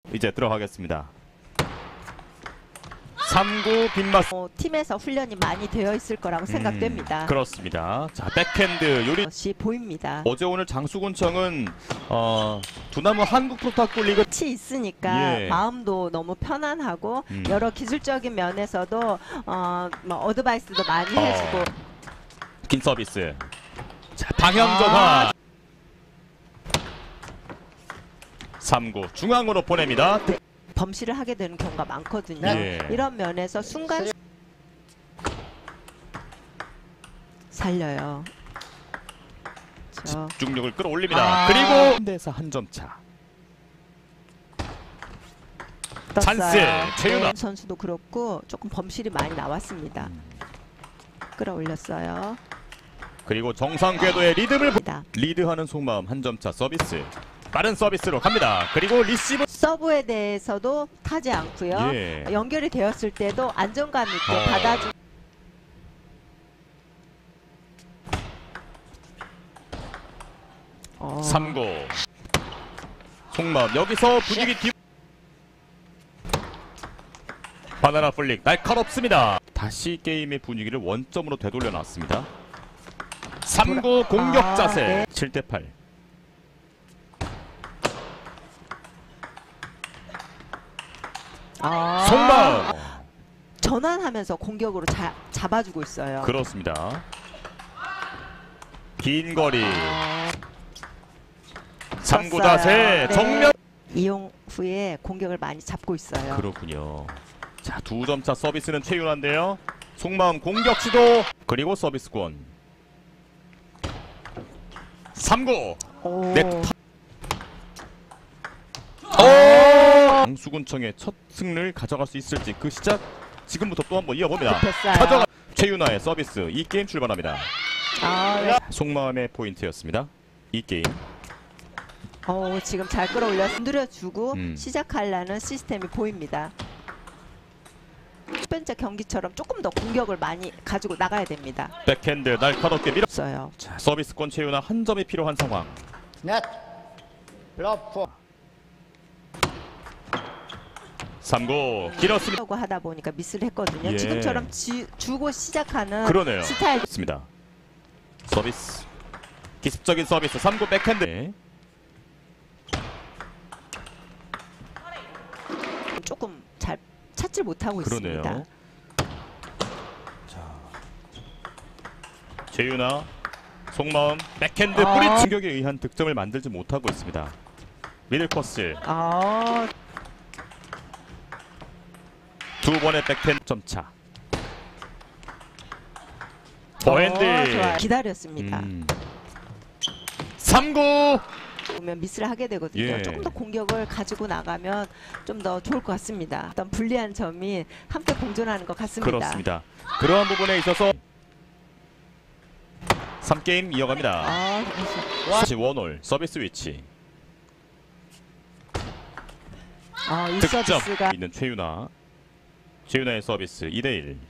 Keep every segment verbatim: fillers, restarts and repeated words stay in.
이제 들어가겠습니다. 삼 구 빈마스. 어, 팀에서 훈련이 많이 되어 있을 거라고 생각됩니다. 음, 그렇습니다. 자, 백핸드 요리 것이 보입니다. 어제 오늘 장수군청은 어, 두나무 한국 프로탁구 리그 같이 있으니까 예. 마음도 너무 편안하고 음. 여러 기술적인 면에서도 어, 뭐 어드바이스도 많이 어. 해주고. 긴 서비스. 자, 방향 전환. 아. 삼 구 중앙으로 보냅니다. 범실을 하게 되는 경우가 많거든요. 예. 이런 면에서 순간 살려요. 그렇죠. 집중력을 끌어올립니다. 아. 그리고 현대에서 한 점 차. 찬스 최윤아 네, 선수도 그렇고 조금 범실이 많이 나왔습니다. 끌어올렸어요. 그리고 정상 궤도의 리듬을 보... 다 리드하는 속마음 한 점 차 서비스. 빠른 서비스로 갑니다. 그리고 리시브 서브에 대해서도 타지 않고요. 예. 연결이 되었을 때도 안정감 있게 어. 받아주. 어. 삼 구 속마음 여기서 분위기 뒤 바나나 플릭 날카롭습니다. 다시 게임의 분위기를 원점으로 되돌려 놨습니다. 삼 구 공격 아, 자세. 네. 칠 대 팔. 아. 속마음 전환하면서 공격으로 자, 잡아주고 있어요. 그렇습니다. 긴 거리 아, 삼 구 졌어요. 자세 네. 정면. 이용 후에 공격을 많이 잡고 있어요. 그렇군요. 자, 두 점 차 서비스는 최윤아인데요. 속마음 공격 시도 그리고 서비스권. 삼 구 오. 넷. 오! 장수군청의 첫 승리를 가져갈 수 있을지 그 시작 지금부터 또 한번 이어봅니다. 급했어요. 가져가 최윤아의 서비스. 이 게임 출발합니다. 아, 네. 속마음의 포인트였습니다. 이 게임. 어, 지금 잘 끌어올려 건드려주고 음. 시작하려는 시스템이 보입니다. 첫 번째 경기처럼 조금 더 공격을 많이 가지고 나가야 됩니다. 백핸드 날카롭게 밀어. 없어요. 자, 서비스권 최윤아 한 점이 필요한 상황. 넷 러프 삼 구 길었습니다. 하려고 하다 보니까 미스를 했거든요. 예. 지금처럼 지, 주고 시작하는 그러네요. 스타일 습니다. 서비스. 기습적인 서비스. 삼 구 백핸드. 네. 조금 잘 찾질 못하고 그러네요. 있습니다. 자, 최윤아 속마음 백핸드 아. 뿌리 충격에 의한 득점을 만들지 못하고 있습니다. 미들 코스 아, 두 번의 백핸드 점차. 어, 버핸드. 좋아요. 기다렸습니다. 음. 삼 구 보면 미스를 하게 되거든요. 예. 조금 더 공격을 가지고 나가면 좀 더 좋을 것 같습니다. 어떤 불리한 점이 함께 공존하는 것 같습니다. 그렇습니다. 그러한 부분에 있어서 삼 게임 이어갑니다. 아, 다시 원홀 서비스 위치. 아, 이 득점 서비스가 있는 최윤아. 최윤아의 서비스 이 대 일.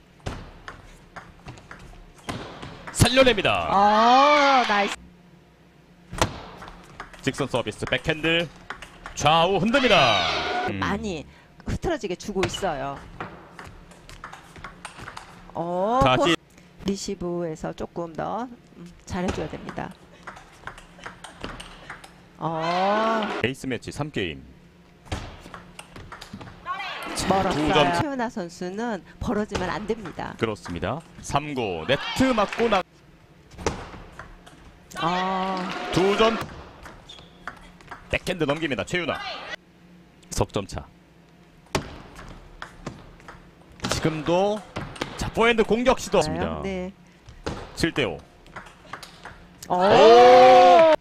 살려냅니다. 아, 나이스. 직선 서비스 백핸드 좌우 흔듭니다. 음. 많이 흐트러지게 주고 있어요. 어, 다시 포스- 리시브에서 조금 더 음, 잘해줘야 됩니다. 어, 에이스 매치 삼 게임. 멀었어요. 점. 최윤아 선수는 벌어지면 안 됩니다. 그렇습니다. 삼 구 네트 맞고 나. 아, 두 점. 백핸드 넘깁니다. 최윤아. 석점 차. 지금도 자 포핸드 공격 시도입니다. 네. 칠 대 오. 오!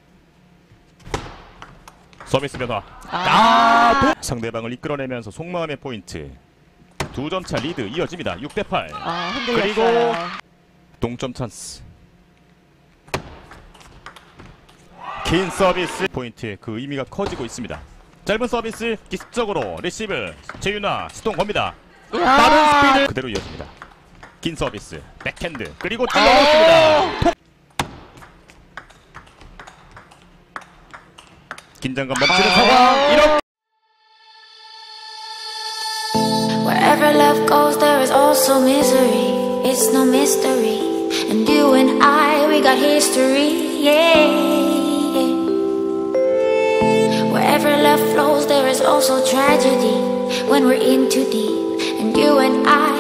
서비스 변화. 아, 아, 상대방을 이끌어내면서 속마음의 포인트. 두 점 차 리드 이어집니다. 육 대 팔. 아, 그리고 흔들렸어요. 동점 찬스. 긴 서비스 포인트의 그 의미가 커지고 있습니다. 짧은 서비스 기습적으로 리시브 최윤아 시동 겁니다. 이야. 빠른 스피드 그대로 이어집니다. 긴 서비스 백핸드 그리고 또 넣었습니다. 긴장감 넘치는 상황. 이렇게 Wherever love goes, there is also misery. It's no mystery. And you and I, we got history, yeah, yeah. Wherever love flows, there is also tragedy when we're in too deep. And you and I,